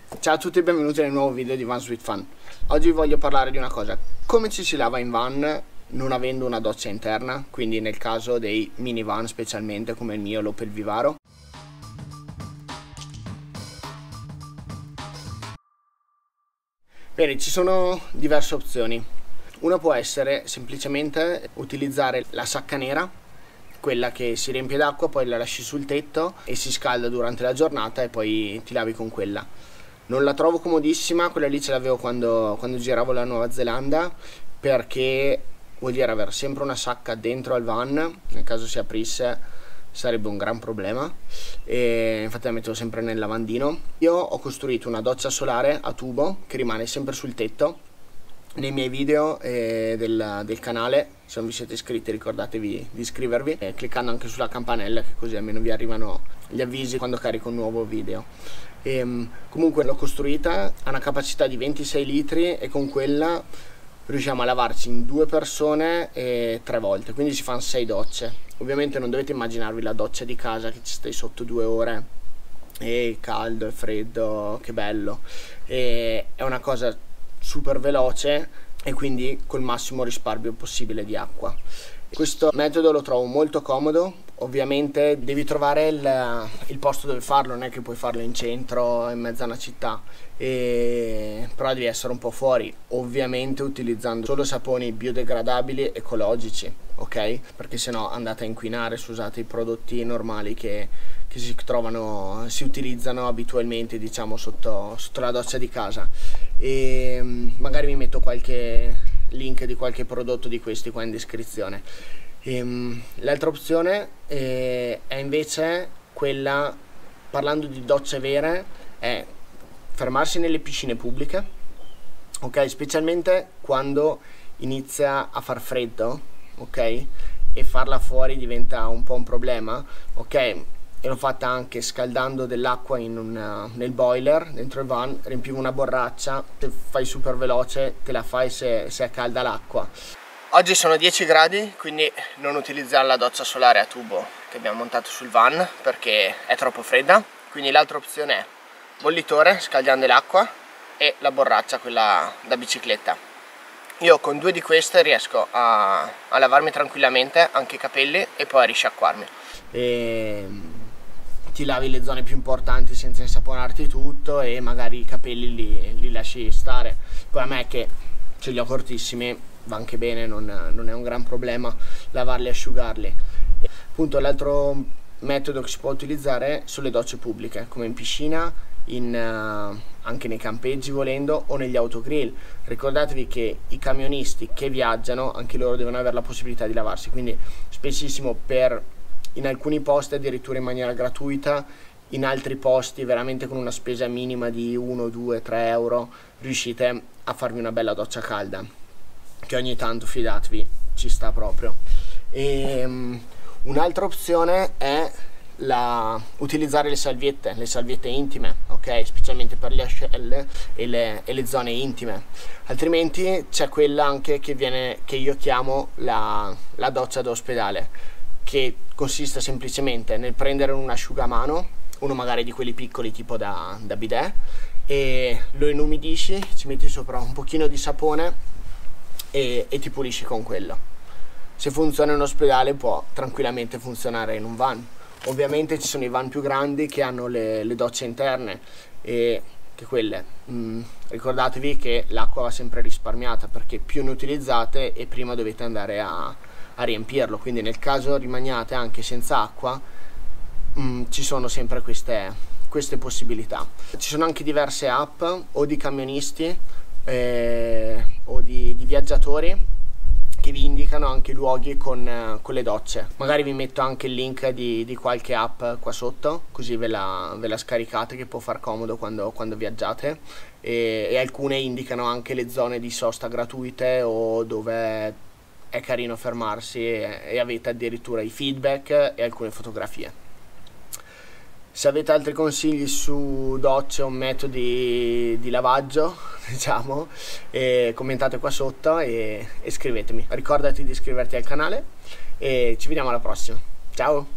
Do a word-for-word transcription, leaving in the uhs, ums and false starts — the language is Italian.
Ciao a tutti e benvenuti nel nuovo video di Vans with Fun. Oggi voglio parlare di una cosa: come ci si lava in van non avendo una doccia interna, quindi nel caso dei minivan specialmente come il mio, l'Opel Vivaro. Bene, ci sono diverse opzioni. Una può essere semplicemente utilizzare la sacca nera, quella che si riempie d'acqua, poi la lasci sul tetto e si scalda durante la giornata e poi ti lavi con quella. Non la trovo comodissima, quella lì ce l'avevo quando, quando giravo la Nuova Zelanda, perché vuol dire avere sempre una sacca dentro al van, nel caso si aprisse sarebbe un gran problema, e infatti la mettevo sempre nel lavandino. Io ho costruito una doccia solare a tubo che rimane sempre sul tetto. Nei miei video eh, del, del canale, se non vi siete iscritti ricordatevi di iscrivervi, eh, cliccando anche sulla campanella, che così almeno vi arrivano gli avvisi quando carico un nuovo video. E, comunque l'ho costruita, ha una capacità di ventisei litri e con quella riusciamo a lavarci in due persone e tre volte, quindi si fanno sei docce. Ovviamente non dovete immaginarvi la doccia di casa che ci stai sotto due ore e caldo e freddo, che bello. E è una cosa super veloce e quindi col massimo risparmio possibile di acqua. Questo metodo lo trovo molto comodo. Ovviamente devi trovare il, il posto dove farlo, non è che puoi farlo in centro, in mezzo a una città, e... però devi essere un po' fuori, ovviamente utilizzando solo saponi biodegradabili ecologici, ok? Perché sennò andate a inquinare se usate i prodotti normali che, che si trovano, si utilizzano abitualmente, diciamo, sotto, sotto la doccia di casa. E magari vi metto qualche link di qualche prodotto di questi qua in descrizione. L'altra opzione è, è invece quella, parlando di docce vere, è fermarsi nelle piscine pubbliche, ok? Specialmente quando inizia a far freddo, ok? E farla fuori diventa un po' un problema, ok? E l'ho fatta anche scaldando dell'acqua in un, nel boiler dentro il van, riempivo una borraccia, se fai super veloce te la fai se, se è calda l'acqua. Oggi sono dieci gradi, quindi non utilizzare la doccia solare a tubo che abbiamo montato sul van perché è troppo fredda, quindi l'altra opzione è bollitore, scaldando l'acqua, e la borraccia, quella da bicicletta. Io con due di queste riesco a, a lavarmi tranquillamente anche i capelli e poi a risciacquarmi. E ti lavi le zone più importanti senza insaponarti tutto e magari i capelli li, li lasci stare. Poi a me che ce li ho cortissimi va anche bene, non, non è un gran problema lavarli e asciugarli. E appunto l'altro metodo che si può utilizzare sono le docce pubbliche, come in piscina, in, uh, anche nei campeggi volendo, o negli autogrill. Ricordatevi che i camionisti che viaggiano anche loro devono avere la possibilità di lavarsi, quindi spessissimo per in alcuni posti addirittura in maniera gratuita, in altri posti veramente con una spesa minima di uno, due, tre euro riuscite a farvi una bella doccia calda, che ogni tanto, fidatevi, ci sta proprio. E um, un'altra opzione è la, utilizzare le salviette, le salviette intime, ok? Specialmente per le ascelle e le, e le zone intime. Altrimenti c'è quella anche che, viene, che io chiamo la, la doccia d'ospedale, che consiste semplicemente nel prendere un asciugamano, uno magari di quelli piccoli tipo da, da bidet, e lo inumidisci, ci metti sopra un pochino di sapone e, e ti pulisci con quello. Se funziona in ospedale può tranquillamente funzionare in un van. Ovviamente ci sono i van più grandi che hanno le, le docce interne, e che quelle mh, ricordatevi che l'acqua va sempre risparmiata, perché più ne utilizzate e prima dovete andare a, a riempirlo, quindi nel caso rimaniate anche senza acqua mh, ci sono sempre queste, queste possibilità. Ci sono anche diverse app o di camionisti eh, o di, di viaggiatori che vi indicano anche luoghi con, eh, con le docce. Magari vi metto anche il link di, di qualche app qua sotto, così ve la, ve la scaricate, che può far comodo quando, quando viaggiate, e, e alcune indicano anche le zone di sosta gratuite o dove è carino fermarsi, e, e avete addirittura i feedback e alcune fotografie. Se avete altri consigli su docce o metodi di lavaggio, diciamo, eh, commentate qua sotto e, e scrivetemi. Ricordati di iscriverti al canale e ci vediamo alla prossima. Ciao!